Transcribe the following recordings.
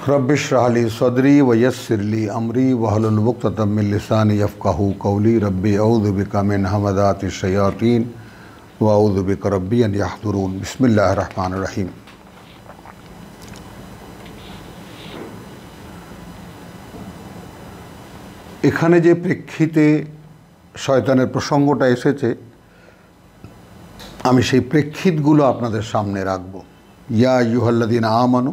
रब्बिश्रह ली सदरी व यस्सिर ली अमरी वहलुल उक़्दतम मिन लिसानी यफ़क़हू क़ौली रब्बी अऊज़ु बिका मिन हमज़ाति शयातीन व अऊज़ु बिका रब्बी अन यहज़ुरून। बिस्मिल्लाहिर रहमानिर रहीम। এখানে যে প্রেক্ষিতে শয়তানের প্রসঙ্গটা এসেছে আমি সেই প্রেক্ষিতগুলো আপনাদের সামনে রাখব। ইয়া আইয়ুহাল্লাযীনা আমানু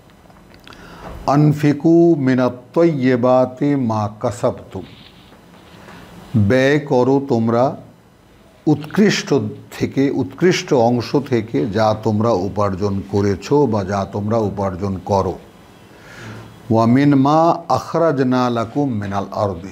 আনফিকু মিনাত তাইয়্যিবাতি মা কাসাবতুম, ব্যয় করো তোমরা উৎকৃষ্ট থেকে, উৎকৃষ্ট অংশ থেকে যা তোমরা উপার্জন করেছো বা যা তোমরা উপার্জন করো। ওয়া মিন মা আখরাজনা লাকুম মিনাল আরদি,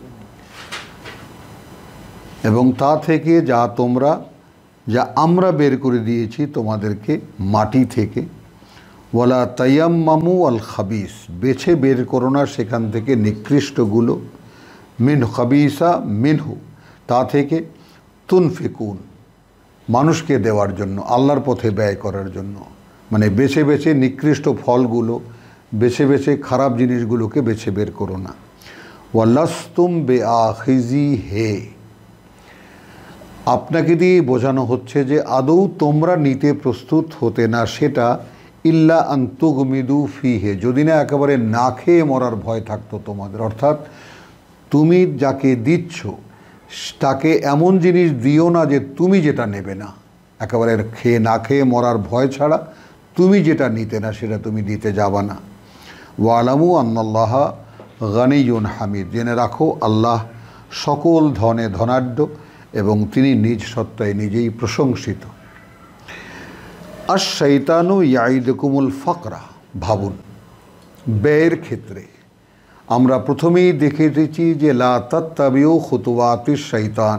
এবং তা থেকে যা তোমরা, যা আমরা বের করে দিয়েছি তোমাদেরকে মাটি থেকে। ওয়ালা তায়াম্মামু আল খাবিস, বেছে বের করো না সেখান থেকে নিকৃষ্টগুলো। মিন খাবিসা মিনহু, তা থেকে। তুনফিকুন, মানুষকে দেওয়ার জন্য, আল্লাহর পথে ব্যয় করার জন্য, মানে বেছে বেছে নিকৃষ্ট ফলগুলো, বেছে বেছে খারাপ জিনিসগুলোকে বেছে বের করো না। ওয়ালাস্তুম বেআখিজি হে, আপনাকে দিয়ে বোঝানো হচ্ছে যে আদৌ তোমরা নিতে প্রস্তুত হতে না সেটা, ইল্লা আন তুগমিদু ফিহে, যদি না একেবারে না খেয়ে মরার ভয় থাকতো তোমাদের। অর্থাৎ তুমি যাকে দিচ্ছ তাকে এমন জিনিস দিও না যে তুমি যেটা নেবে না, একেবারে খেয়ে না খেয়ে মরার ভয় ছাড়া তুমি যেটা নিতে না সেটা তুমি দিতে যাবা না। ওয়ালামু আন্নাল্লাহা গানিয়ুন হামিদ, জেনে রাখো আল্লাহ সকল ধনে ধনাঢ্য এবং তিনি নিজ সত্তায় নিজেই প্রশংসিত। আশ-শাইতানু ইয়াইদুকুমুল ফাকরা, ভাবুন ব্যয়ের ক্ষেত্রে আমরা প্রথমেই দেখে এসেছি যে লা তাত্তাবিউ খুতুওয়াতিশ শাইতান,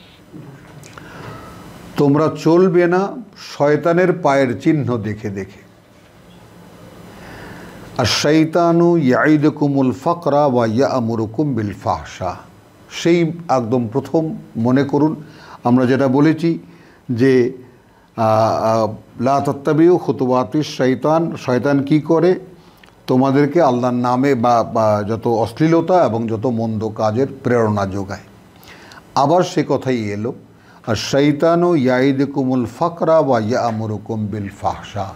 তোমরা চলবে না শয়তানের পায়ের চিহ্ন দেখে দেখে। আশ-শাইতানু ইয়াইদুকুমুল ফাকরা ওয়া ইয়া'মুরুকুম বিল ফাহশা, সেই একদম প্রথম মনে করুন আমরা যেটা বলেছি যে লা তাত্তাবিউ খুতুওয়াতিশ শাইতান, শয়তান কি করে? তোমাদেরকে আল্লাহর নামে বা যত অশ্লীলতা এবং যত মন্দ কাজের প্রেরণা যোগায়। আবার সে কথাই এলো, আর শাইতানু ইয়াইদুকুমুল ফাকরা ওয়া ইয়া'মুরুকুম বিল ফাহশা,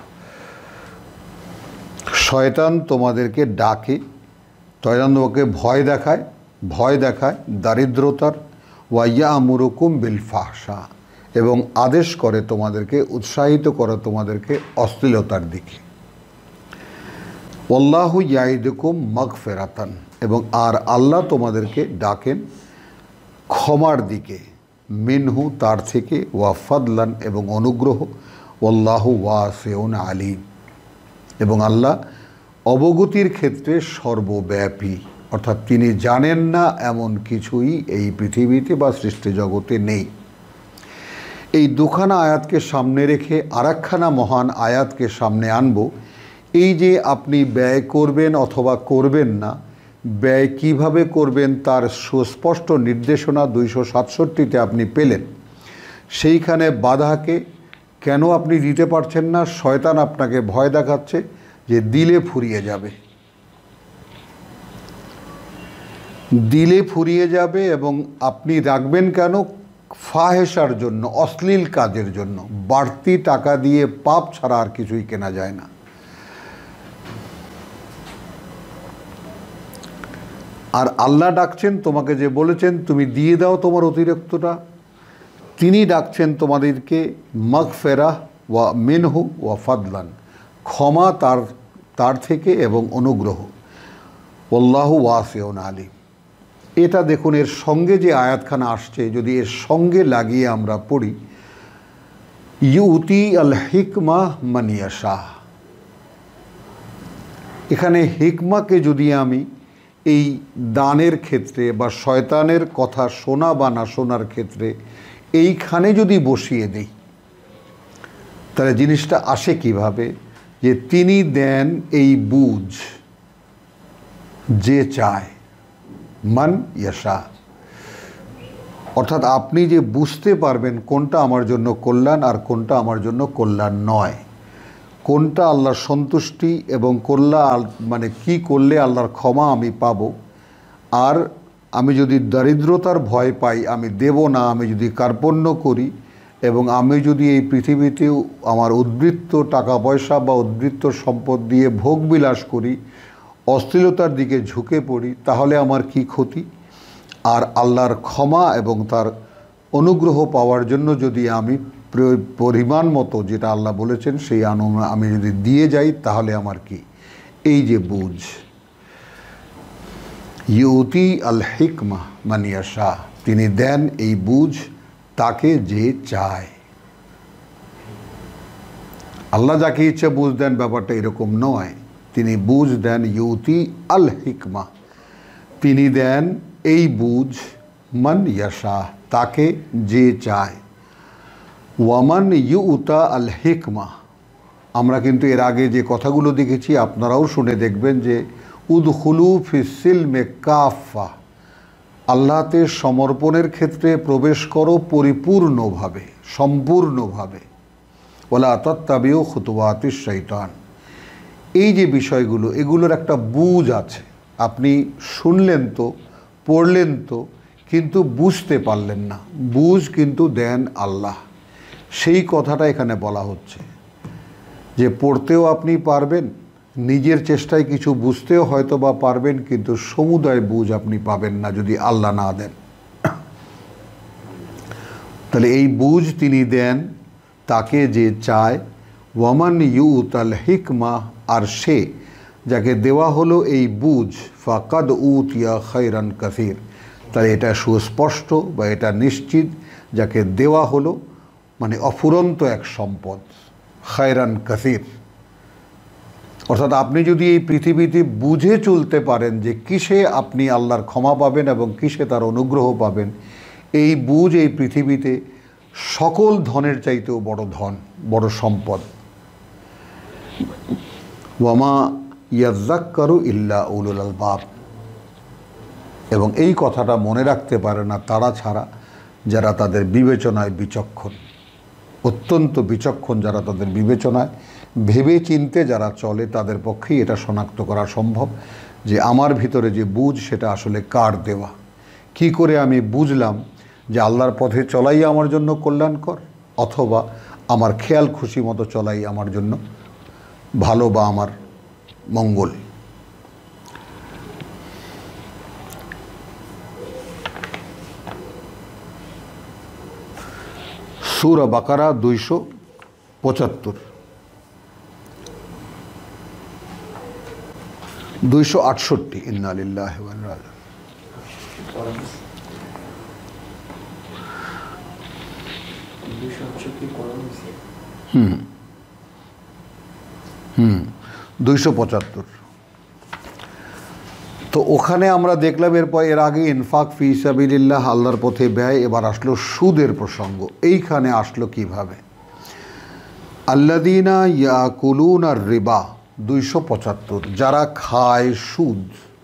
শয়তান তোমাদেরকে ডাকে, তোমাদেরকে ভয় দেখায় দারিদ্রতার। ওয়া ইয়া'মুরুকুম বিল ফাহশা, এবং আদেশ করে তোমাদেরকে, উৎসাহিত করে তোমাদেরকে অশ্লীলতার দিকে। ওয়াল্লাহু ইয়াইদুকুম মাগফিরাতান, এবং আর আল্লাহ তোমাদেরকে ডাকেন ক্ষমার দিকে। মিনহু, তার থেকে। ওয়া ফাদলান, এবং অনুগ্রহ। ওয়াল্লাহু ওয়াসিউন আলিম, এবং আল্লাহ অবগতির ক্ষেত্রে সর্বব্যাপী, অর্থাৎ তিনি জানেন না এমন কিছুই এই পৃথিবীতে বা সৃষ্টি জগতে নেই। এই দুখানা আয়াতকে সামনে রেখে আরেকখানা মহান আয়াতকে সামনে আনব। এই যে আপনি ব্যয় করবেন অথবা করবেন না, ব্যয় কিভাবে করবেন তার সুস্পষ্ট নির্দেশনা 267-তে আপনি পেলেন। সেইখানে বাধাকে কেন আপনি দিতে পারছেন না? শয়তান আপনাকে ভয় দেখাচ্ছে যে দিলে ফুরিয়ে যাবে, দিলে ফুরিয়ে যাবে, এবং আপনি রাখবেন কেন? ফাহেসার জন্য, অশ্লীল কাজের জন্য। বাড়তি টাকা দিয়ে পাপ ছাড়া আর কিছুই কেনা যায় না। আর আল্লাহ ডাকছেন তোমাকে, যে বলেছেন তুমি দিয়ে দাও তোমার অতিরিক্তটা, তিনি ডাকছেন তোমাদেরকে মাগফিরাহ ওয়া মিনহু ওয়া ফাদলান, ক্ষমা তার থেকে এবং অনুগ্রহ। ওয়াল্লাহু ওয়াসিউন আলিম। এটা দেখুন, এর সঙ্গে যে আয়াতখানা আসছে, যদি এর সঙ্গে লাগিয়ে আমরা পড়ি, ইউতি আল হিকমা মান ইয়াশা, এখানে হিকমাকে যদি আমি এই দানের ক্ষেত্রে বা শয়তানের কথা শোনা বা না শোনার ক্ষেত্রে এইখানে যদি বসিয়ে দিই, তাহলে জিনিসটা আসে কিভাবে? যে তিনি দেন এই বুঝ যে চায়, মান ইয়াশা, অর্থাৎ আপনি যে বুঝতে পারবেন কোনটা আমার জন্য কল্যাণ আর কোনটা আমার জন্য কল্যাণ নয়, কোনটা আল্লাহর সন্তুষ্টি এবং মানে কি করলে আল্লাহর ক্ষমা আমি পাবো, আর আমি যদি দারিদ্রতার ভয় পাই আমি দেব না, আমি যদি কার্পণ্য করি এবং আমি যদি এই পৃথিবীতেও আমার উদ্বৃত্ত টাকা পয়সা বা উদ্বৃত্ত সম্পদ দিয়ে ভোগবিলাস করি, অশ্লীলতার দিকে ঝুঁকে পড়ি, তাহলে আমার কি ক্ষতি? আর আল্লাহর ক্ষমা এবং তার অনুগ্রহ পাওয়ার জন্য যদি আমি পরিমাণ মতো যেটা আল্লাহ বলেছেন সেই আমি যদি দিয়ে যাই তাহলে আমার কি? এই যে বুঝ, ইউতি আল হিকমা মান ইয়াশা, তিনি দেন এই বুঝ তাকে যে চায়। আল্লাহ যাকে ইচ্ছে বুঝ দেন, ব্যাপারটা এরকম নয়। তিনি বুঝ দেন ইউতি আল হিকমা, তিনি দেন এই বুঝ মান ইয়াশা, তাকে যে চায়। ওয়ামান ইউতা আল হিকমা, আমরা কিন্তু এর আগে যে কথাগুলো দেখেছি আপনারাও শুনে দেখবেন যে উদখুলু ফিস সিলমে কাফা, আল্লাহতে সমর্পণের ক্ষেত্রে প্রবেশ করো পরিপূর্ণভাবে, সম্পূর্ণভাবে। ওয়ালা তাত্তাবিউ খুতুওয়াতিশ শাইতান, এই যে বিষয়গুলো, এগুলোর একটা বুঝ আছে। আপনি শুনলেন তো, পড়লেন তো, কিন্তু বুঝতে পারলেন না। বুঝ কিন্তু দেন আল্লাহ। সেই কথাটা এখানে বলা হচ্ছে যে পড়তেও আপনি পারবেন, নিজের চেষ্টায় কিছু বুঝতেও হয়তো বা পারবেন, কিন্তু সমুদায় বুঝ আপনি পাবেন না যদি আল্লাহ না দেন। তাহলে এই বুঝ তিনি দেন তাকে যে চায়। ওয়ামান ইউতাল হিকমা, আর সে যাকে দেওয়া হলো এই বুঝ, ফাকাদ উতিয়া খায়রান কাসীর, তাহলে এটা সুস্পষ্ট বা এটা নিশ্চিত, যাকে দেওয়া হলো মানে অফুরন্ত এক সম্পদ, খায়রান কাসীর। অর্থাৎ আপনি যদি এই পৃথিবীতে বুঝে চলতে পারেন যে কিসে আপনি আল্লাহর ক্ষমা পাবেন এবং কিসে তার অনুগ্রহ পাবেন, এই বুঝ এই পৃথিবীতে সকল ধনের চাইতেও বড় ধন, বড় সম্পদ। ওয়ামা ইয়াযাক্কারু ইল্লা উলুল আলবাব, এবং এই কথাটা মনে রাখতে পারে না তারা ছাড়া যারা তাদের বিবেচনায় বিচক্ষণ, অত্যন্ত বিচক্ষণ যারা তাদের বিবেচনায় ভেবে চিনতে যারা চলে, তাদের পক্ষেই এটা শনাক্ত করা সম্ভব যে আমার ভিতরে যে বুঝ সেটা আসলে কার দেওয়া। কি করে আমি বুঝলাম যে আল্লাহর পথে চলাই আমার জন্য কল্যাণকর, অথবা আমার খেয়াল খুশি মতো চলাই আমার জন্য ভালো বা আমার মঙ্গল। সূরা বাকারা 275, 268। ইন্না লিল্লাহি ওয়া ইন্না ইলাইহি রাজিউন। 275। তো ওখানে আমরা দেখলাম এর আগে ইনফাক ফি সাবিলিল্লাহ, আল্লাহর পথে ব্যয়, এবার আসলো সুদের প্রসঙ্গ। এইখানে আসলো কিভাবে? আল্লাযীনা ইয়াকুলুনা রিবা, 275, যারা খায় সুদ।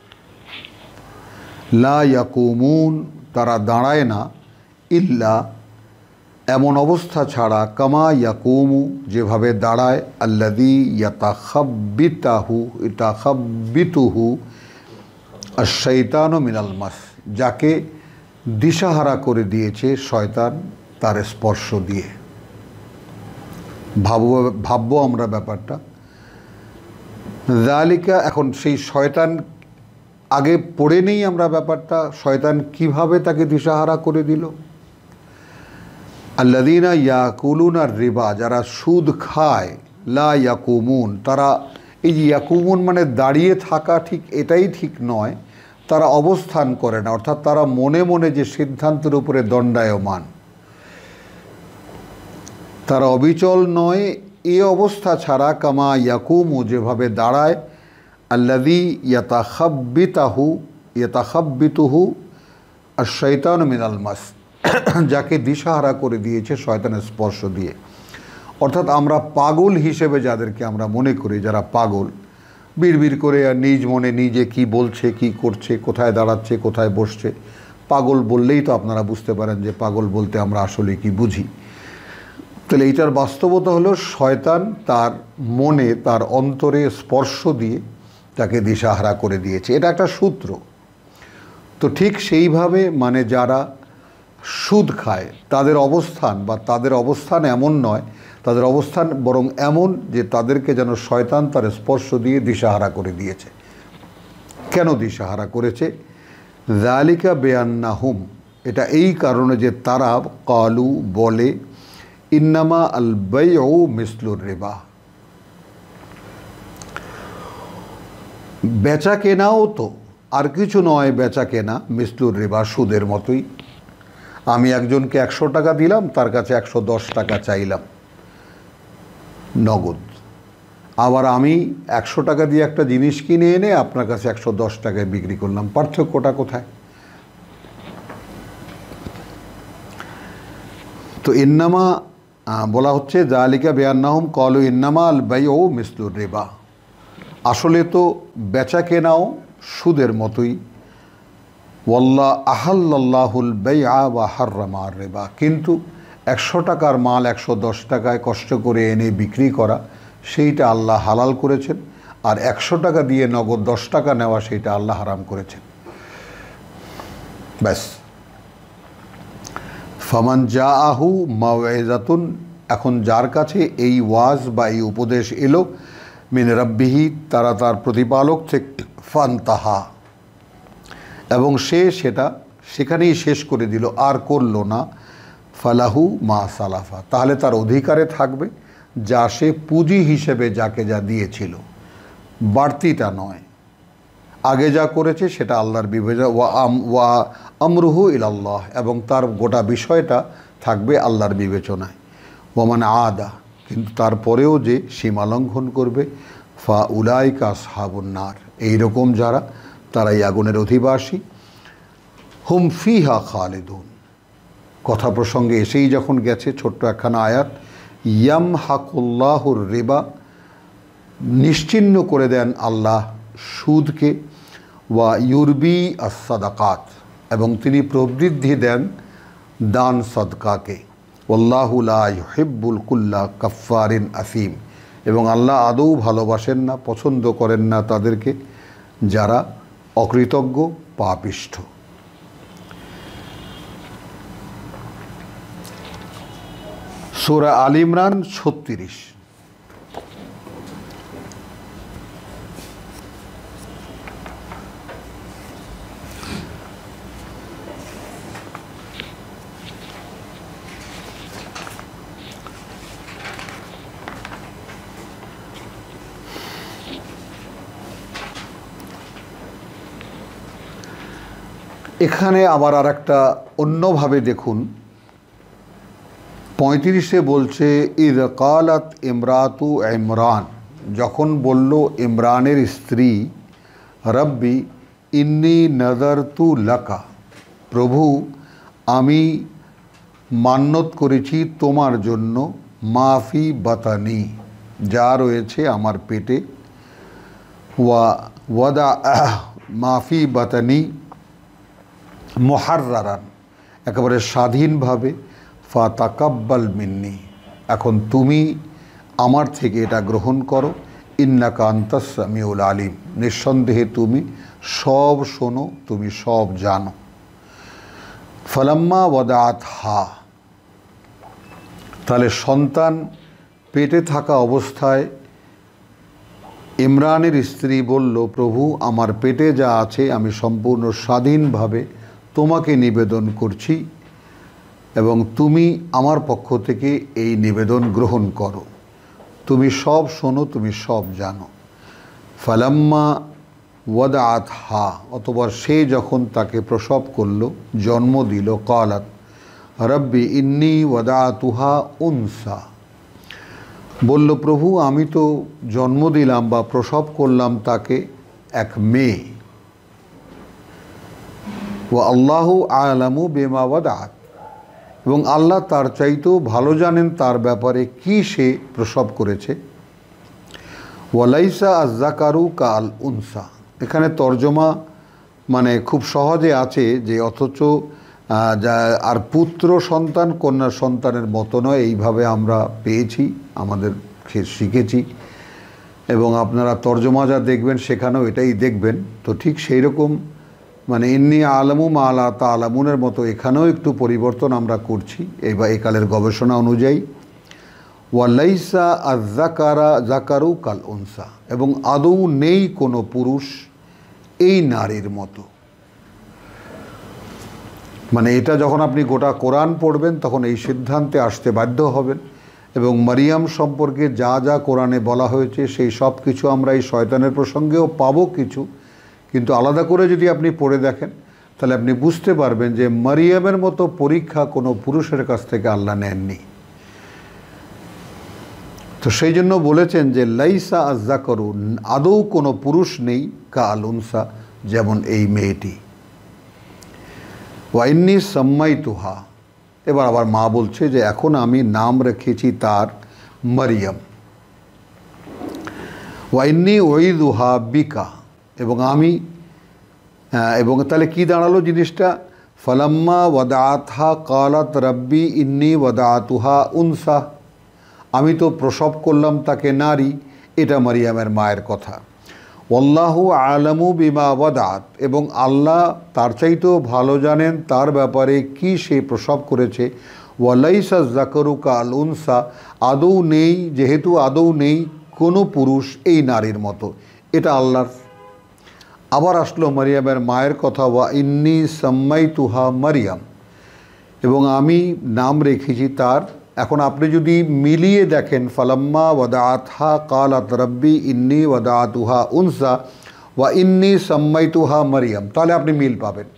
লা ইয়াকুমুন, তারা দাঁড়ায় না, ইল্লা, এমন অবস্থা ছাড়া, কামা ইয়াকুমু, যেভাবে দাঁড়ায়, আল্লাযী ইয়াতাখাব্বিতুহু আশ-শাইতানু মিনাল মাস, যাকে দিশাহারা করে দিয়েছে শয়তান তার স্পর্শ দিয়ে। ভাববো আমরা ব্যাপারটা। যালিকা, এখন সেই শয়তান আগে পড়ে নেই আমরা ব্যাপারটা, শয়তান কিভাবে তাকে দিশাহারা করে দিল। আল্লাযীনা ইয়াকুলুনা রিবা, যারা সুদ খায়, লা ইয়াকুমুন, তারা, এই যে ইয়াকুমুন মানে দাঁড়িয়ে থাকা, ঠিক এটাই ঠিক নয়, তারা অবস্থান করে না, অর্থাৎ তারা মনে মনে যে সিদ্ধান্তের উপরে দণ্ডায়মান, তারা অবিচল নয়। এ অবস্থা ছাড়া, কামা ইয়াকুমু, যেভাবে দাঁড়ায়, আল্লাযী ইয়াতাখাব্বিতুহু আশ-শাইতানু মিনাল মাস, যাকে দিশাহারা করে দিয়েছে শয়তানের স্পর্শ দিয়ে। অর্থাৎ আমরা পাগল হিসেবে যাদেরকে আমরা মনে করি, যারা পাগল, বিড়বিড় করে আর নিজ মনে নিজে কি বলছে, কি করছে, কোথায় দাঁড়াচ্ছে, কোথায় বসছে, পাগল বললেই তো আপনারা বুঝতে পারেন যে পাগল বলতে আমরা আসলে কি বুঝি। তাহলে এইটার বাস্তবতা হলো শয়তান তার মনে, তার অন্তরে স্পর্শ দিয়ে তাকে দিশাহারা করে দিয়েছে। এটা একটা সূত্র। তো ঠিক সেইভাবে মানে যারা সুদ খায় তাদের অবস্থান এমন নয়, তাদের অবস্থান বরং এমন যে তাদেরকে যেন শয়তান তার স্পর্শ দিয়ে দিশাহারা করে দিয়েছে। কেন দিশাহারা করেছে? যালিকা বেআন্নাহুম, এটা এই কারণে যে তারা কালু বলে ইন্নামা আল বাইউ মিসলুর রিবা, বেচা কেনাও তো আর কিছু নয়, বেচা কেনা মিসলুর রিবা, সুদের মতোই। আমি একজনকে 100 টাকা দিলাম, তার কাছে 110 টাকা চাইলাম নগদ। আবার আমি 100 টাকা দিয়ে একটা জিনিস কিনে এনে আপনার কাছে 110 টাকায় বিক্রি করলাম। পার্থক্যটা কোথায়? তো ইন্নামা বলা হচ্ছে যালিকা বিআন্নাহুম ক্বালু ইন্নামা আল বাইউ মিসলুর রিবা, আসলে তো বেচা কেনাও সুদের মতোই। ওয়াল্লাহ আহাল্লাল্লাহুল বাইআ ওয়া হাররামা আর রিবা, কিন্তু 100 টাকার মাল 110 টাকায় কষ্ট করে এনে বিক্রি করা সেইটা আল্লাহ হালাল করেছেন, আর 100 টাকা দিয়ে নগদ 10 টাকা নেওয়া সেইটা আল্লাহ হারাম করেছেন। ব্যাস। ফামান জাআহু মাউইযাতুন, এখন যার কাছে এই ওয়াজ বা এই উপদেশ এলো মিন রাব্বিহি, তারা তার প্রতিপালক থেকে, ফান্তাহা, এবং সে সেটা সেখানেই শেষ করে দিল, আর করল না, ফালাহু মা সালাফা, তাহলে তার অধিকারে থাকবে যা সে পুঁজি হিসেবে যাকে যা দিয়েছিল, বাড়তিটা নয়। আগে যা করেছে সেটা আল্লাহর বিবেচনা, ওয়া আমরুহু ইলাল্লাহ, এবং তার গোটা বিষয়টা থাকবে আল্লাহর বিবেচনায়। ওমান আদা, কিন্তু তারপরেও যে সীমালঙ্ঘন করবে, ফা উলাইকা আসহাবুন নার, এইরকম যারা, তারাই আগুনের অধিবাসী। হুম ফিহা খালিদুন, কথা প্রসঙ্গে এসেই যখন গেছে ছোট্ট একখানা আয়াত, ইয়ামহাকুল্লাহুর রিবা, নিশ্চিহ্ন করে দেন আল্লাহ সুদকে, ওয়া ইউরবি আস-সাদাকাত, এবং তিনি প্রবৃদ্ধি দেন দান সদকাকে। ওয়াল্লাহু লা ইউহিব্বুল কুল্লা কাফফারিন আসিম, এবং আল্লাহ আদৌ ভালোবাসেন না, পছন্দ করেন না তাদেরকে যারা অকৃতজ্ঞ পাপিষ্ঠ। সূরা আল ইমরান 36। এখানে আবার আর একটা অন্যভাবে দেখুন, 35-এ বলছে ইদ কালাত ইমরাতু ইমরান, যখন বলল ইমরানের স্ত্রী, রব্বি ইন্নী নাযারতু লাকা, প্রভু আমি মান্যত করেছি তোমার জন্য, মাফি বাতানি, যা রয়েছে আমার পেটে, ওয়াদা মাফি বাতানি মুহাররারান, একেবারে স্বাধীনভাবে, ফাতাকাব্বাল মিন্নি, এখন তুমি আমার থেকে এটা গ্রহণ করো, ইন্নাকা আনতাস সামিউল আলিম, নিঃসন্দেহে তুমি সব শোনো, তুমি সব জানো। ফালাম্মা ওয়াদাআত হা, তাহলে সন্তান পেটে থাকা অবস্থায় ইমরানের স্ত্রী বলল, প্রভু আমার পেটে যা আছে আমি সম্পূর্ণ স্বাধীনভাবে তোমাকে নিবেদন করছি, এবং তুমি আমার পক্ষ থেকে এই নিবেদন গ্রহণ করো, তুমি সব শোনো, তুমি সব জানো। ফালাম্মা ওয়াদাআত হা, অতঃপর সে যখন তাকে প্রসব করল, জন্ম দিল, কালাত রব্বি ইন্নী ওয়াদাতুহা উনসা, বলল প্রভু আমি তো জন্ম দিলাম বা প্রসব করলাম তাকে এক মেয়ে, ওয়া আল্লাহু আ'লামু বিমা ওয়াদাআত, এবং আল্লাহ তার চাইতেও ভালো জানেন তার ব্যাপারে কি সে প্রসব করেছে। ওয়ালাইসা আয-যাকারু কাল উনসা, এখানে তর্জমা মানে খুব সহজে আছে যে অথচ আর পুত্র সন্তান কন্যা সন্তানের মতো নয়, এইভাবে আমরা পেয়েছি, আমাদের শিখেছি। এবং আপনারা তর্জমা যা দেখবেন সেখানেও এটাই দেখবেন। তো ঠিক সেই রকম মানে ইন্নি আলামু মা লা তা'লামুনের মতো এখানেও একটু পরিবর্তন আমরা করছি এই কালের গবেষণা অনুযায়ী। ওয়ালাইসা জাকারু কাল উনসা, এবং আদৌ নেই কোনো পুরুষ এই নারীর মতো। মানে এটা যখন আপনি গোটা কোরআন পড়বেন তখন এই সিদ্ধান্তে আসতে বাধ্য হবেন। এবং মারিয়াম সম্পর্কে যা যা কোরআনে বলা হয়েছে সেই সব কিছু আমরা এই শয়তানের প্রসঙ্গেও পাবো কিছু, কিন্তু আলাদা করে যদি আপনি পড়ে দেখেন তাহলে আপনি বুঝতে পারবেন যে মারিয়ামের মতো পরীক্ষা কোনো পুরুষের কাছ থেকে আল্লাহ নেননি। তো সেই জন্য বলেছেন যে লাইসা আযযাকারু, আদৌ কোনো পুরুষ নেই কাল উনসা, যেমন এই মেয়েটি। ওয়া ইন্নী সাম্মাইতুহা, এবার আবার মা বলছে যে এখন আমি নাম রেখেছি তার মারিয়াম। ওয়া ইন্নী উঈদুহা বিকা, এবং আমি এবং তাহলে কি দাঁড়ালো জিনিসটা, ফালাম্মা ওয়াদাআতহা ক্বালাত রাব্বি ইন্নী ওয়াদাআতুহা উনসা, আমি তো প্রসব করলাম তাকে নারী, এটা মারিয়ামের মায়ের কথা। ওয়াল্লাহু আলামু বিমা ওয়াদাআত, এবং আল্লাহ তার চাইতেও ভালো জানেন তার ব্যাপারে কি সে প্রসব করেছে। ওয়ালাইসা যাকারু কাল উনসা, আদৌ নেই, যেহেতু আদৌ নেই কোনো পুরুষ এই নারীর মতো, এটা আল্লাহর। আবার আসলো মারিয়ামের মায়ের কথা, ওয়া ইন্নী সাম্মাইতুহা মারিয়াম, এবং আমি নাম রেখেছি তার। এখন আপনি যদি মিলিয়ে দেখেন ফালাম্মা ওয়াদাআতহা ক্বালাত রাব্বি ইন্নী ওয়াদাআতুহা উনসা ওয়া ইন্নী সাম্মাইতুহা মারিয়াম, তাহলে আপনি মিল পাবেন।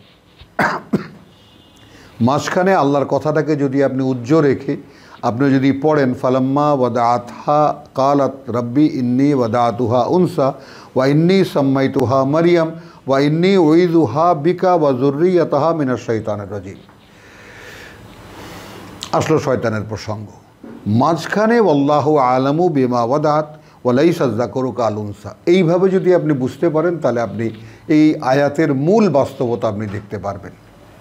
মাঝখানে আল্লাহর কথাটাকে যদি আপনি উজ্জ্ব রেখে আপনি যদি পড়েন ফালাম্মা ওয়াদাআতহা ক্বালাত রাব্বি ইন্নী ওয়াদাআতুহা উনসা ওয়া ইন্নী সাম্মাইতুহা মারিয়াম ওয়া ইন্নী উঈদুহা বিকা ওয়া যুররিয়াতাহা মিনাশ শাইতানির রাজিম, আসলো শয়তানের প্রসঙ্গ। মাঝখানে আল্লাহু আলামু বিমা ওয়াদাআত ওয়ালাইসা যাকারু কাল উনসা, এইভাবে যদি আপনি বুঝতে পারেন তাহলে আপনি এই আয়াতের মূল বাস্তবতা আপনি দেখতে পারবেন।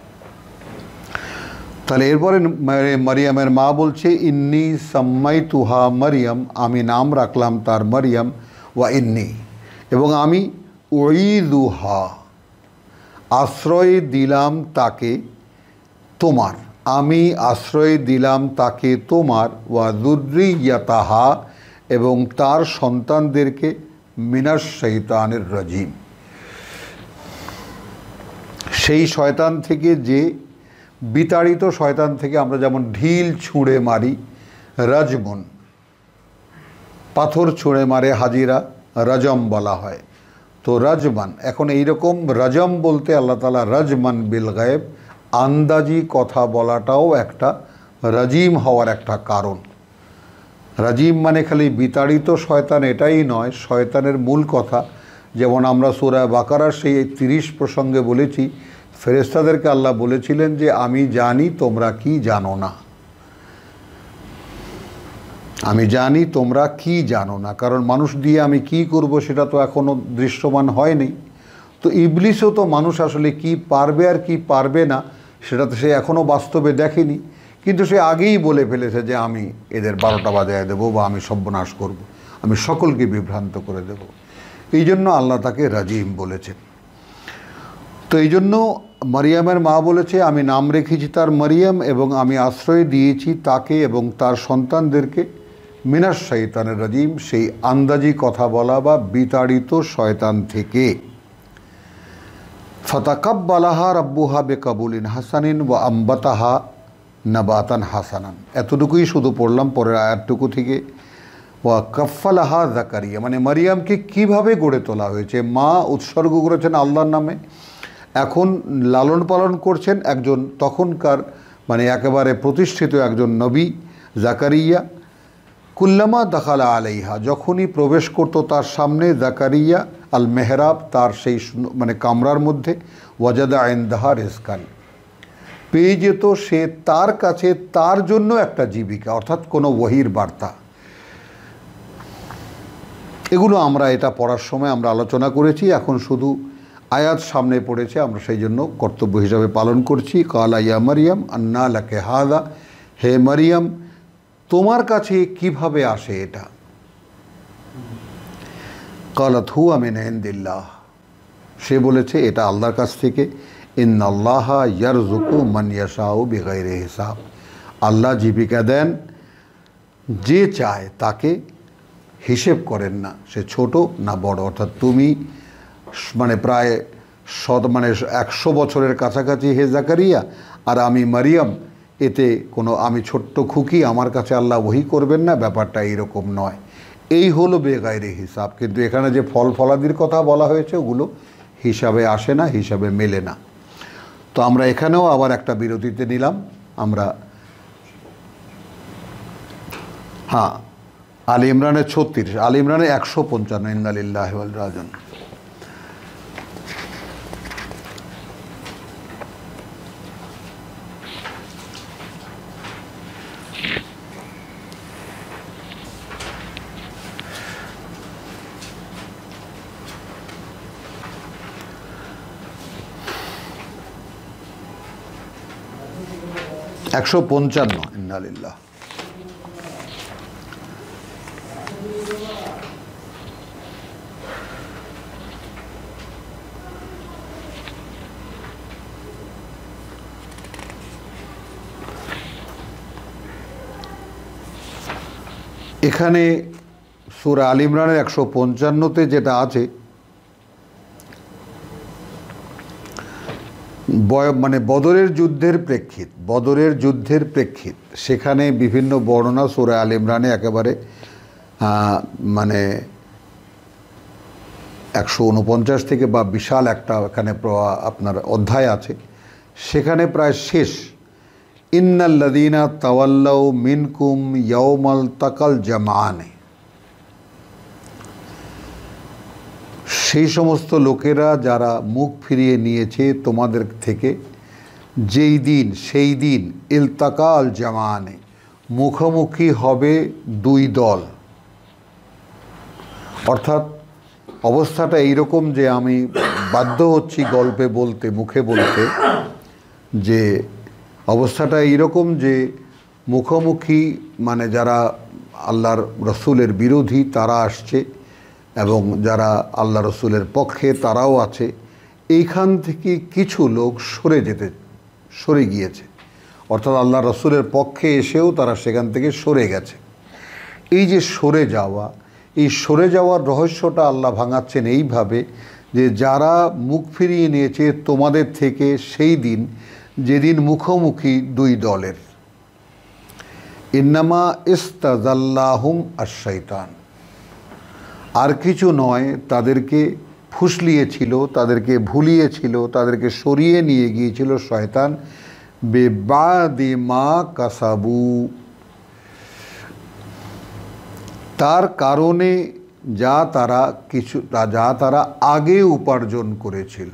তাহলে এরপরে মারিয়ামের মা বলছে ইন্নী সাম্মাইতুহা মারিয়াম, আমি নাম রাখলাম তার মারিয়াম। ওয়া ইন্নী, এবং আমি উঈদুহা, আশ্রয় দিলাম তাকে তোমার, আমি আশ্রয় দিলাম তাকে তোমার। ওয়া যুররিয়াতাহা, এবং তার সন্তানদেরকে মিনাশ শাইতানির রাজিম, সেই শয়তান থেকে যে বিতাড়িত শয়তান থেকে আমরা যেমন ঢিল ছুঁড়ে মারি, রাজমন পাথর ছুঁড়ে মারে হাজিরা, রাজম বলা হয়। তো রাজমান, এখন এইরকম রাজম বলতে আল্লাহ তাআলা রাজমান বিল গায়েব, আন্দাজি কথা বলাটাও একটা রাজিম হওয়ার একটা কারণ। রাজিম মানে খালি বিতাড়িত শয়তান এটাই নয়, শয়তানের মূল কথা। যেমন আমরা সূরা বাকারার সেই 30 প্রসঙ্গে বলেছি, ফেরেশতাদেরকে আল্লাহ বলেছিলেন যে আমি জানি তোমরা কি জানো না, আমি জানি তোমরা কি জানো না। কারণ মানুষ দিয়ে আমি কি করব সেটা তো এখনও দৃশ্যমান হয়নি। তো ইবলিসও তো মানুষ আসলে কি পারবে আর কি পারবে না সেটা তো সে এখনও বাস্তবে দেখেনি, কিন্তু সে আগেই বলে ফেলেছে যে আমি এদের 12টা বাজায় দেবো, বা আমি সর্বনাশ করব, আমি সকলকে বিভ্রান্ত করে দেব। এই জন্য আল্লাহ তাকে রাজিম বলেছেন। তো এই জন্য মারিয়ামের মা বলেছে আমি নাম রেখেছি তার মারিয়াম, এবং আমি আশ্রয় দিয়েছি তাকে এবং তার সন্তানদেরকে মিনাশ শাইতানির রাজিম, সেই আন্দাজি কথা বলা বা বিতাড়িত শয়তান থেকে। ফাতাকাব্বালাহা রাব্বুহা বিকাবুলিন হাসানিন ওয়া আম্বাতাহা নাবাতান হাসানান, এতটুকুই শুধু পড়লাম পরের আয়াতটুকু থেকে। ওয়া কাফফালাহা জাকারিয়া, মানে মারিয়ামকে কিভাবে গড়ে তোলা হয়েছে। মা উৎসর্গ করেছেন আল্লাহর নামে, এখন লালন পালন করছেন একজন তখনকার মানে একেবারে প্রতিষ্ঠিত একজন নবী জাকারিয়া। কুল্লামা দাখালা আলাইহা, যখনই প্রবেশ করত তার সামনে, জাকারিয়া আল মেহরাব, তার সেই মানে কামরার মধ্যে, ওয়াজাদা ইনদাহা রিজকান, পেয়ে যেত সে তার কাছে তার জন্য একটা জীবিকা, অর্থাৎ কোনো ওহীর বার্তা। এগুলো আমরা এটা পড়ার সময় আমরা আলোচনা করেছি। এখন শুধু আয়াত সামনে পড়েছে, আমরা সেই জন্য কর্তব্য হিসাবে পালন করছি। কালা ইয়া মারিয়াম আন্না লাকে হাদা, হে মারিয়াম তোমার কাছে কিভাবে আসে এটা? কালাত হুয়া মিন ইনদিল্লাহ, সে বলেছে এটা আল্লাহর কাছ থেকে। ইন্নাল্লাহা ইয়ারযুকু মান ইয়াশাউ বিগাইরি হিসাব, আল্লাহ জীবিকা দেন যে চায় তাকে, হিসেব করেন না সে ছোট না বড়। অর্থাৎ তুমি প্রায় 100 বছরের কাছাকাছি হে জাকারিয়া, আর আমি মারিয়াম, এতে কোনো আমি ছোট্ট খুকি, আমার কাছে আল্লাহ ওহী করবেন না, ব্যাপারটা এইরকম নয়। এই হলো বেগাইরে হিসাব। কিন্তু এখানে যে ফল ফলাদির কথা বলা হয়েছে ওগুলো হিসাবে আসে না, হিসাবে মেলে না। তো আমরা এখানেও আবার একটা বিরতিতে নিলাম। আমরা আলী ইমরানের 36, আলী ইমরানের 155, ইন্না লিল্লাহি ওয়া ইন্না ইলাইহি রাজিউন। একশো 55, ইন্না লিল্লাহ। এখানে সূরা আল ইমরানের 155-তে যেটা আছে, বদরের যুদ্ধের প্রেক্ষিত, সেখানে বিভিন্ন বর্ণনা সূরা আল ইমরানে একেবারে 149 থেকে বা বিশাল একটা এখানে আপনার অধ্যায় আছে, সেখানে প্রায় শেষ, ইন্নাল্লাযীনা তাওয়াল্লাউ মিনকুম ইয়াওমাল তাকাল জামাআনে, সেই সমস্ত লোকেরা যারা মুখ ফিরিয়ে নিয়েছে তোমাদের থেকে সেই দিন ইলতাকা আল জামাআনে, মুখোমুখি হবে দুই দল। অর্থাৎ অবস্থাটা এইরকম যে আমি বাধ্য হচ্ছি গল্পে বলতে, মুখে বলতে, যে অবস্থাটা এইরকম যে মুখোমুখি যারা আল্লাহর রসুলের বিরোধী তারা আসছে এবং যারা আল্লাহ রসুলের পক্ষে তারাও আছে। এইখান থেকে কিছু লোক সরে গিয়েছে, অর্থাৎ আল্লাহ রসুলের পক্ষে এসেও তারা সেখান থেকে সরে গেছে। এই যে সরে যাওয়া, এই সরে যাওয়ার রহস্যটা আল্লাহ ভাঙাচ্ছেন এইভাবে যে যারা মুখ ফিরিয়ে নিয়েছে তোমাদের থেকে সেই দিন, যেদিন মুখোমুখি দুই দলের, ইন্নামা ইস্তাজাল্লাহুম আশ-শাইতান, আর কিছু নয়, তাদেরকে ফুসলিয়েছিল, তাদেরকে ভুলিয়েছিল, তাদেরকে সরিয়ে নিয়ে গিয়েছিল শয়তান, বিবাদি মা কাসাবু, তার কারণে যা তারা আগে উপার্জন করেছিল।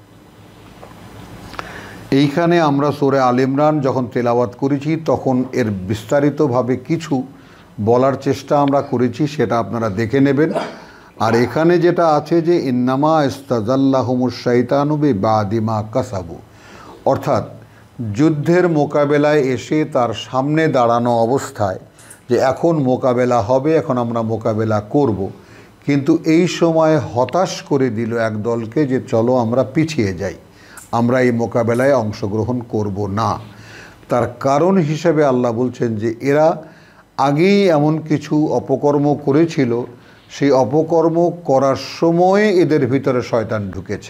এইখানে আমরা সূরা আল ইমরান যখন তেলাওয়াত করেছি তখন এর বিস্তারিতভাবে কিছু বলার চেষ্টা আমরা করেছি, সেটা আপনারা দেখে নেবেন। আর এখানে যেটা আছে যে ইন্নামা ইস্তাজাল্লাহুমুশ শাইতানু বিবাদি মা কাসাবু, অর্থাৎ যুদ্ধের মোকাবেলায় এসে তার সামনে দাঁড়ানো অবস্থায় যে এখন মোকাবেলা হবে, এখন আমরা মোকাবেলা করব, কিন্তু এই সময় হতাশ করে দিল এক দলকে যে চলো আমরা পিছিয়ে যাই, আমরা এই মোকাবেলায় অংশগ্রহণ করব না। তার কারণ হিসেবে আল্লাহ বলছেন যে এরা আগেই এমন কিছু অপকর্ম করেছিল, সেই অপকর্ম করার সময় এদের ভিতরে শয়তান ঢুকেছে,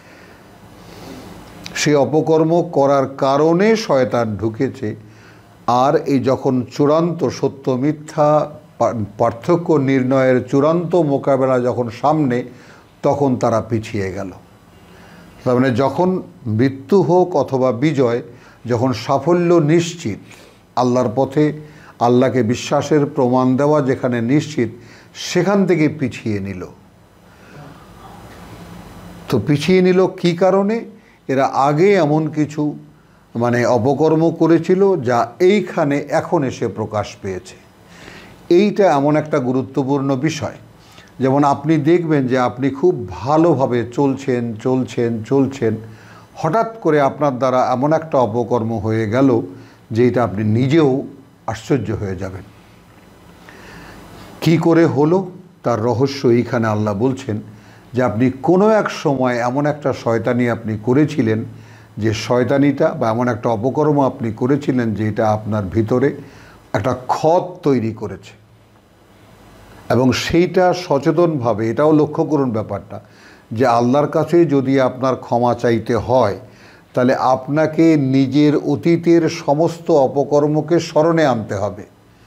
সেই অপকর্ম করার কারণে শয়তান ঢুকেছে। আর এই যখন চূড়ান্ত সত্য মিথ্যা পার্থক্য নির্ণয়ের চূড়ান্ত মোকাবেলা যখন সামনে, তখন তারা পিছিয়ে গেল। তার মানে যখন মৃত্যু হোক অথবা বিজয়, যখন সাফল্য নিশ্চিত, আল্লাহর পথে আল্লাহকে বিশ্বাসের প্রমাণ দেওয়া যেখানে নিশ্চিত, সেখান থেকে পিছিয়ে নিল। তো পিছিয়ে নিল কী কারণে? এরা আগে এমন কিছু অপকর্ম করেছিল যা এইখানে এখন এসে প্রকাশ পেয়েছে। এইটা এমন একটা গুরুত্বপূর্ণ বিষয় যেমন আপনি দেখবেন যে আপনি খুব ভালোভাবে চলছেন চলছেন চলছেন, হঠাৎ করে আপনার দ্বারা এমন একটা অপকর্ম হয়ে গেল যেটা আপনি নিজেও আশ্চর্য হয়ে যাবেন। কি করে হলো তার রহস্য এইখানে আল্লাহ বলছেন যে আপনি কোনো এক সময় এমন একটা শয়তানি আপনি করেছিলেন, যে শয়তানিটা বা এমন একটা অপকর্ম আপনি করেছিলেন যেটা আপনার ভিতরে একটা ক্ষত তৈরি করেছে, এবং সেইটা সচেতনভাবে, এটাও লক্ষ্য করুন ব্যাপারটা, যে আল্লাহর কাছে যদি আপনার ক্ষমা চাইতে হয় তাহলে আপনাকে নিজের অতীতের সমস্ত অপকর্মকে স্মরণে আনতে হবে।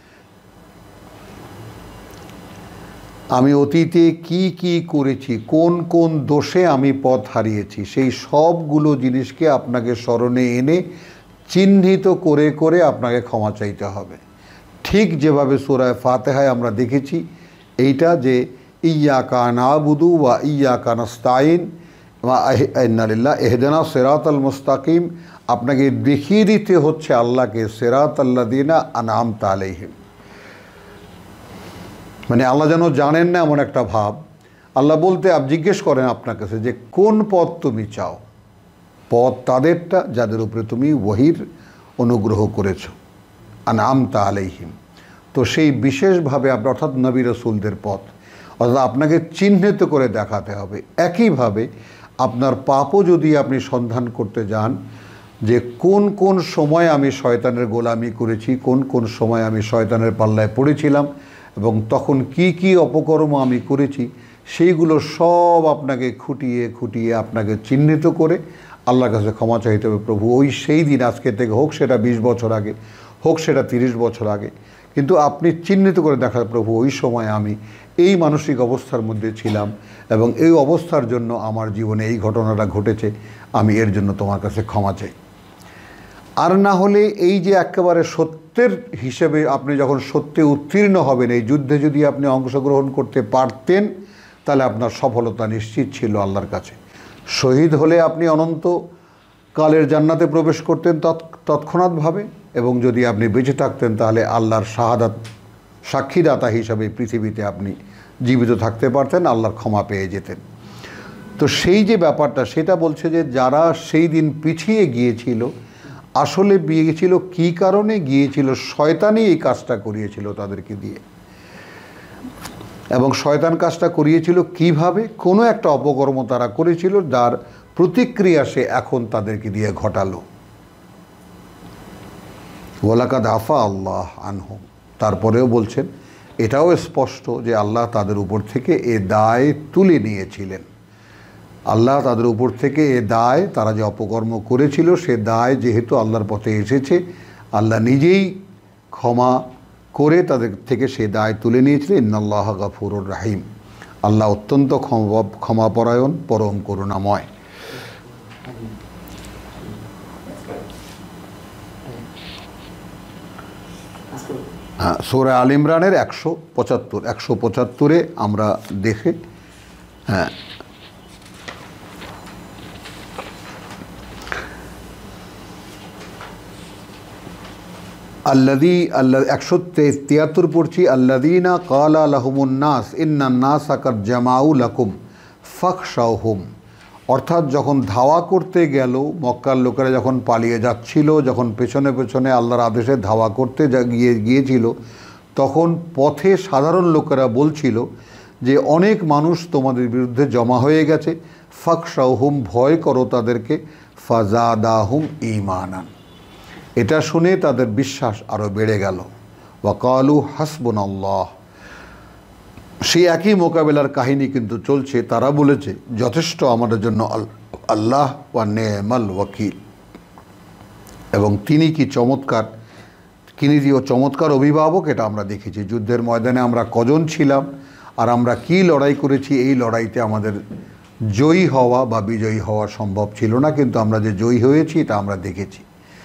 আমি অতীতে কি কি করেছি, কোন কোন দোষে আমি পথ হারিয়েছি, সেই সবগুলো জিনিসকে আপনাকে স্মরণে এনে চিহ্নিত করে করে আপনাকে ক্ষমা চাইতে হবে। ঠিক যেভাবে সূরা ফাতিহায় আমরা দেখেছি এইটা, যে ইয়্যাকা না'বুদু ওয়া ইয়্যাকা নাস্তাইন ওয়া ইন্না লিল্লাহি ইহদিনা সিরাতাল মুস্তাকিম, আপনাকে দেখিয়ে দিতে হচ্ছে আল্লাহকে সিরাতাল্লাযিনা আন'আমতা আলাইহিম। মানে আল্লাহ যেন জানেন না এমন একটা ভাব। আল্লাহ বলতে আপনি জিজ্ঞেস করেন আপনার কাছে যে কোন পথ তুমি চাও, পথ তাদেরটা যাদের উপরে তুমি ওহীর অনুগ্রহ করেছ, আন'আমতা আলাইহিম। তো সেই বিশেষভাবে আপনি, অর্থাৎ নবী রাসূলদের পথ, অর্থাৎ আপনাকে চিহ্নিত করে দেখাতে হবে। একইভাবে আপনার পাপও যদি আপনি সন্ধান করতে যান যে কোন কোন সময় আমি শয়তানের গোলামি করেছি, কোন কোন সময় আমি শয়তানের পাল্লায় পড়েছিলাম এবং তখন কি কি অপকর্ম আমি করেছি, সেইগুলো সব আপনাকে খুঁটিয়ে খুঁটিয়ে আপনাকে চিহ্নিত করে আল্লাহর কাছে ক্ষমা চাইতে হবে। প্রভু, ওই সেই দিন, আজকে থেকে হোক সেটা 20 বছর আগে, হোক সেটা 30 বছর আগে, কিন্তু আপনি চিহ্নিত করে দেখা, প্রভু ওই সময় আমি এই মানসিক অবস্থার মধ্যে ছিলাম এবং এই অবস্থার জন্য আমার জীবনে এই ঘটনাটা ঘটেছে, আমি এর জন্য তোমার কাছে ক্ষমা চাই। আর না হলে এই যে একেবারে সত্যের হিসেবে আপনি যখন সত্যে উত্তীর্ণ হবেন, এই যুদ্ধে যদি আপনি অংশগ্রহণ করতে পারতেন তাহলে আপনার সফলতা নিশ্চিত ছিল আল্লাহর কাছে। শহীদ হলে আপনি অনন্ত কালের জান্নাতে প্রবেশ করতেন তৎক্ষণাৎভাবে, এবং যদি আপনি বেঁচে থাকতেন তাহলে আল্লাহর শাহাদাত সাক্ষীদাতা হিসাবে পৃথিবীতে আপনি জীবিত থাকতে পারতেন, আল্লাহর ক্ষমা পেয়ে যেতেন। তো সেই যে ব্যাপারটা, সেটা বলছে যে যারা সেই দিন পিছিয়ে গিয়েছিল, আসলে গিয়েছিল কী কারণে গিয়েছিল, শয়তানই এই কাজটা করিয়েছিল তাদেরকে দিয়ে। এবং শয়তান কাজটা করিয়েছিল কিভাবে? কোনো একটা অপকর্ম তারা করেছিল যার প্রতিক্রিয়া সে এখন তাদেরকে দিয়ে ঘটালো। ওয়ালাকাদ আফা আল্লাহ আনহুম, তারপরেও বলছেন এটাও স্পষ্ট যে আল্লাহ তাদের উপর থেকে এ দায় তুলে নিয়েছিলেন। আল্লাহ তাদের উপর থেকে এ দায়, তারা যে অপকর্ম করেছিল সে দায় যেহেতু আল্লাহর পথে এসেছে, আল্লাহ নিজেই ক্ষমা করে তাদের থেকে সে দায় তুলে নিয়েছিলেন। ইন্নাল্লাহ গাফুরুর রাহিম, আল্লাহ অত্যন্ত ক্ষমাপরায়ণ, পরম করুণাময়। হ্যাঁ, সূরা আল ইমরানের 175 আমরা দেখে, হ্যাঁ, আল্লাহ 173 পড়ছি, আল্লাযীনা ক্বালা লাহুমুন নাস ইন্নান নাসা কাদ জামাউ লাকুম ফাখশাউহুম। অর্থাৎ যখন ধাওয়া করতে গেল, মক্কার লোকেরা যখন পালিয়ে যাচ্ছিল, যখন পেছনে পেছনে আল্লাহর আদেশে ধাওয়া করতে গিয়েছিল, তখন পথে সাধারণ লোকেরা বলছিল যে অনেক মানুষ তোমাদের বিরুদ্ধে জমা হয়ে গেছে, ফাখশাউহুম, ভয় করো তাদেরকে, ফাজাদাহুম ঈমানান, এটা শুনে তাদের বিশ্বাস আরও বেড়ে গেল। ওয়াকালু হাসবুনাল্লাহ, সেই একই মোকাবেলার কাহিনী কিন্তু চলছে। তারা বলেছে যথেষ্ট আমাদের জন্য আল্লাহ ওয়া নেমাল ওয়াকিল, এবং তিনি কি চমৎকার, চমৎকার অভিভাবক, এটা আমরা দেখেছি। যুদ্ধের ময়দানে আমরা কজন ছিলাম আর আমরা কি লড়াই করেছি, এই লড়াইতে আমাদের জয়ী হওয়া বা বিজয়ী হওয়া সম্ভব ছিল না, কিন্তু আমরা যে জয়ী হয়েছি এটা আমরা দেখেছি।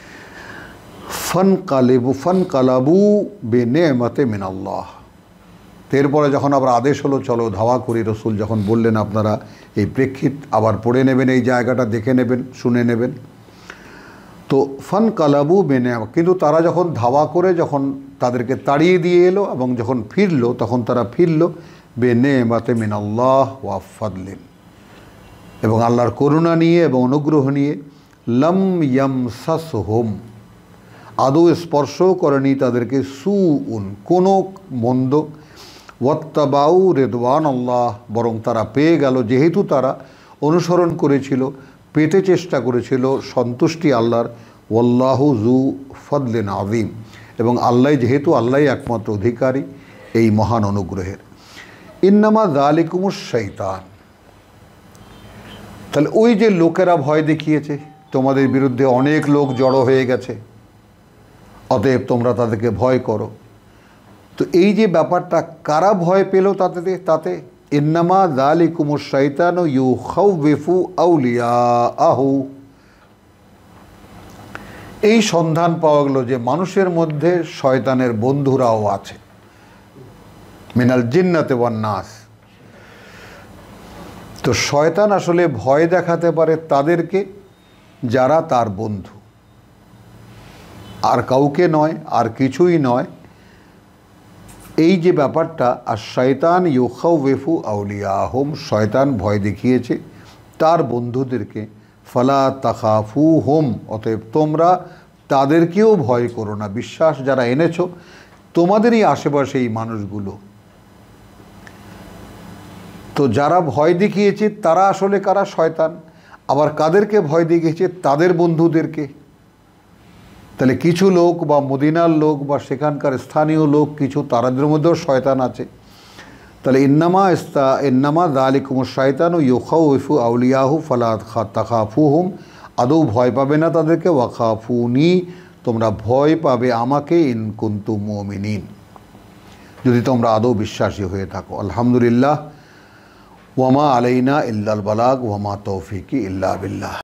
ফানকালাবু বিনি'মাতি মিনাল্লাহ, এরপরে যখন আবার আদেশ হলো চলো ধাওয়া করি, রসুল যখন বললেন আপনারা এই প্রেক্ষিত আবার পড়ে নেবেন, এই জায়গাটা দেখে নেবেন, শুনে নেবেন। তো ফানকালাবু বিনি'মা, কিন্তু তারা যখন ধাওয়া করে যখন তাদেরকে তাড়িয়ে দিয়ে এলো এবং যখন ফিরলো, তখন তারা ফিরল বিনিমাতি মিনাল্লাহ ওয়া ফাদলিন, এবং আল্লাহর করুণা নিয়ে এবং অনুগ্রহ নিয়ে। লাম ইয়ামসাসহুম, আদৌ স্পর্শও করেনি তাদেরকে সুউন, কোনো মন্দ। ওয়াত্তাবাউ রিদওয়ান আল্লাহ, বরং তারা পেয়ে গেল, যেহেতু তারা অনুসরণ করেছিল, পেতে চেষ্টা করেছিল সন্তুষ্টি আল্লাহর। ওয়াল্লাহু যু ফদলিন আযীম, এবং আল্লাহ, যেহেতু আল্লাহ একমাত্র অধিকারী এই মহান অনুগ্রহের। ইন্নামা যালিকুমুশ শাইতান, তাহলে ওই যে লোকেরা ভয় দেখিয়েছে তোমাদের বিরুদ্ধে, অনেক লোক জড়ো হয়ে গেছে, অতএব তোমরা তাদেরকে ভয় করো। তো এই যে ব্যাপারটা, কারা ভয় পেল তাতে ইন্নামা যালিকুমুশ শাইতানু ইউখাউবিফু আউলিয়াহু, এই সন্ধান পাওয়া গেল যে মানুষের মধ্যে শয়তানের বন্ধুরাও আছে, মিনাল জিন্নাতি ওয়ান নাস। তো শয়তান আসলে ভয় দেখাতে পারে তাদেরকে যারা তার বন্ধু, আর কাউকে নয়, আর কিছুই নয়। এই যে ব্যাপারটা, আর শয়তান ইউখাউবিফু আউলিয়াহুম, শয়তান ভয় দেখিয়েছে তার বন্ধুদেরকে। ফালা তাখাফুহুম, অতএব তোমরা তাদেরকেও ভয় করো না। বিশ্বাস যারা এনেছো তোমাদেরই আশেপাশে এই মানুষগুলো, তো যারা ভয় দেখিয়েছে তারা আসলে কারা? শয়তান। আবার কাদেরকে ভয় দেখিয়েছে? তাদের বন্ধুদেরকে। তাহলে কিছু লোক বা মদিনার লোক বা সেখানকার স্থানীয় লোক কিছু, তাদের মধ্যেও শয়তান আছে। তাহলে ইন্নামা যালিকুমুশ শাইতানু ইউখাউফু আউলিয়াহু ফালা তাখাফুহুম, আদৌ ভয় পাবে না তাদেরকে। ওয়াখাফুনি, তোমরা ভয় পাবে আমাকে। ইন কুনতুম মুমিনিন, যদি তোমরা আদৌ বিশ্বাসী হয়ে থাকো। আলহামদুলিল্লাহ, ওয়ামা আলাইনা ইল্লাল বালাগ ওয়ামা তৌফিকি ইল্লা বিল্লাহ।